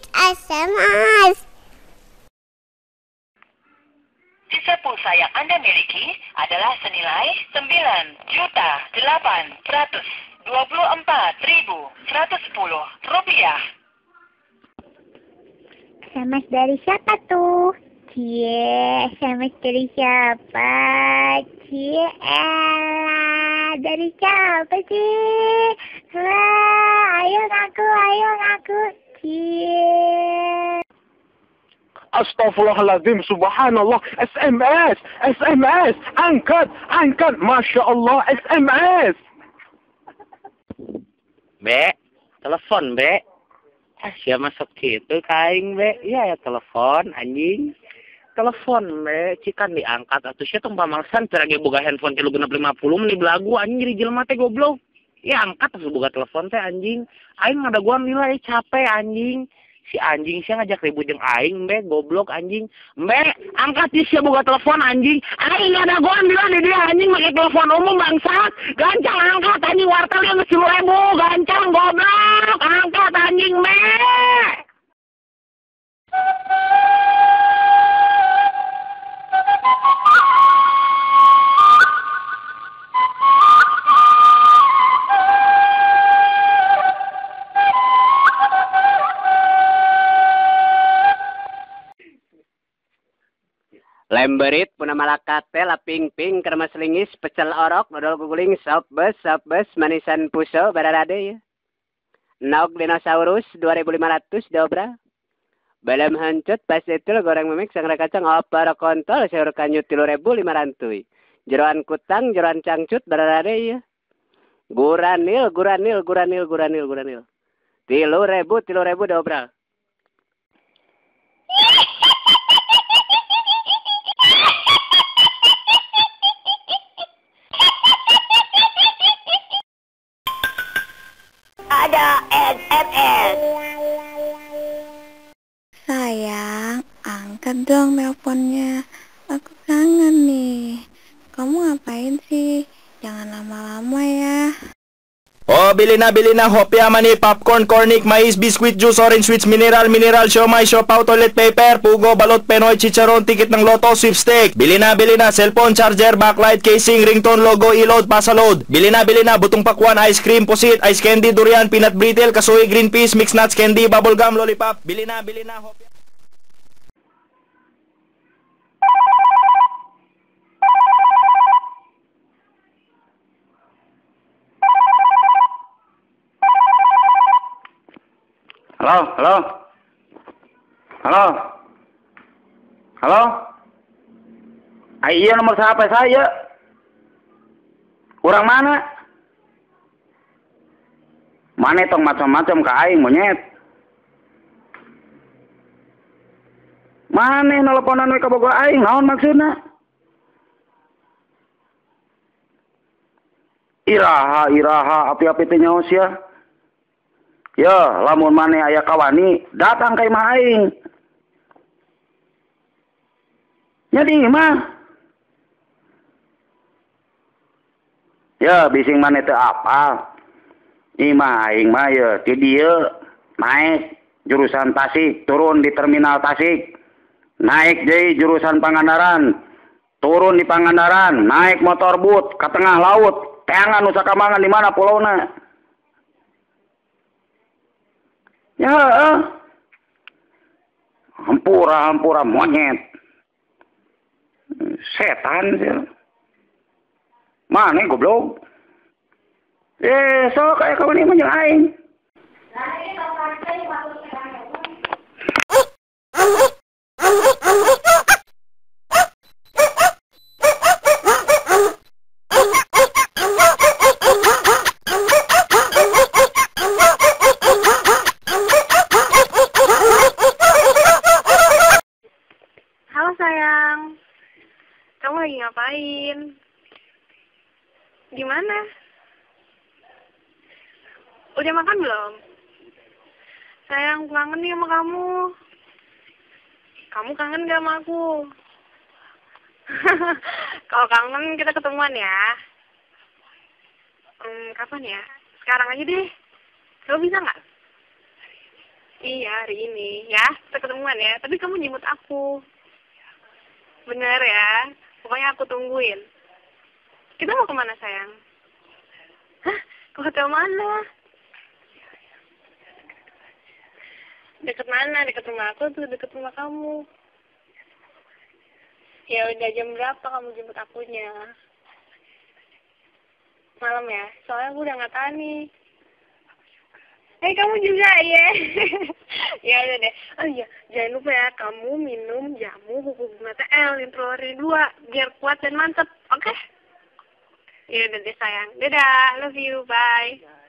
SMS. Sisa pulsa yang Anda miliki adalah senilai 9.824.110 rupiah. SMS dari siapa tuh? Cie, SMS dari siapa? Cie, elah, dari siapa sih? Wah, ayo ngaku. Cie. Astaghfirullahaladzim, subhanallah, SMS, angkat, Masya Allah, SMS. Be, telepon, Be. Siapa masuk gitu, kaing, Be. Ya, telepon, anjing. Telepon, Be. Cikan diangkat. Atau siapa tuh pamalsan, teragi buka handphone 350 menit belagu, anjing, jadi jelma teh goblok. Ya, angkat, terus buka telepon teh, anjing. Aing ada gua nilai capek, anjing. Si anjing sih ngajak ribut jeung aing, Be, goblok anjing. Be, angkat sih buka telepon anjing. Aing ada gua bilang di dia anjing pakai telepon umum bangsat. Gancang angkat anjing wartel yang 10.000, gancang goblok. Angkat anjing, Be. Lemberit, puna malakate, laping-ping, kremes lingis, pecel orok, dodol guguling, sop bes, manisan puso, bararade ya. Nauk dinosaurus, 2.500, dobra. Balam hancut, pasetul, goreng memik, sangra kacang, opor kontol, sayur kanyut, 3.500. Jeroan kutang, jeroan cangcut, bararade ya. Guranil. 3.000, dobra. Ada SMS. Sayang, angkat dong teleponnya. Aku kangen nih. Kamu ngapain sih? Jangan lama-lama ya. Oh, bili na, hopya, mani, popcorn, cornic, mais, biscuit, juice, orange, sweets, mineral, siomay, siopaw, toilet paper, pugo, balot, penoy, chicharon, ticket ng loto, sweepstake. Bili na, cellphone, charger, backlight, casing, ringtone, logo, e-load, pasaload. Bili na, butong pakwan, ice cream, pusit, ice candy, durian, peanut brittle, kasoy, green peas, mixed nuts, candy, bubblegum, lollipop. Bili na, hopya. Halo. Iya, nomor siapa saya? Orang mana? Mana tong macam-macam ke aing monyet? Mana nelponan we ka boga aing? Naon maksudna? Iraha, api-api teh nyaos ya. Ya, lamun maneh aya kawani, datang ka imah aing. Nya di imah. Ya, bising maneh teu apal. Imah aing mah ya ti dieu naik jurusan Tasik, turun di terminal Tasik. Naik deui jurusan Pangandaran, turun di Pangandaran, naik motor boot ke tengah laut. Teangan nu sakamangan di mana pulaunya. Ya, hampura monyet. Setan sih. Mana goblok? Sok kayak kawan ini jeung aing. Halo sayang, kamu lagi ngapain? Gimana? Udah makan belum? Sayang, kangen nih sama kamu. Kamu kangen gak sama aku? Kalau kangen kita ketemuan ya. Kapan ya? Sekarang aja deh. Kamu bisa nggak? Iya, hari ini. Ya, kita ketemuan ya. Tapi kamu jemput aku. Bener ya. Pokoknya aku tungguin. Kita mau kemana, sayang? Hah? Ke hotel mana? Deket mana? Deket rumah aku tuh, deket rumah kamu. Ya udah, jam berapa kamu jemput akunya? Malam ya? Soalnya aku udah nggak tahan nih. Kamu juga ya. Ya udah deh. Oh iya, jangan lupa ya, kamu minum jamu bubuk bunga TL Introlori 2 biar kuat dan mantep. Oke? Ya udah deh sayang. Dadah, love you, bye.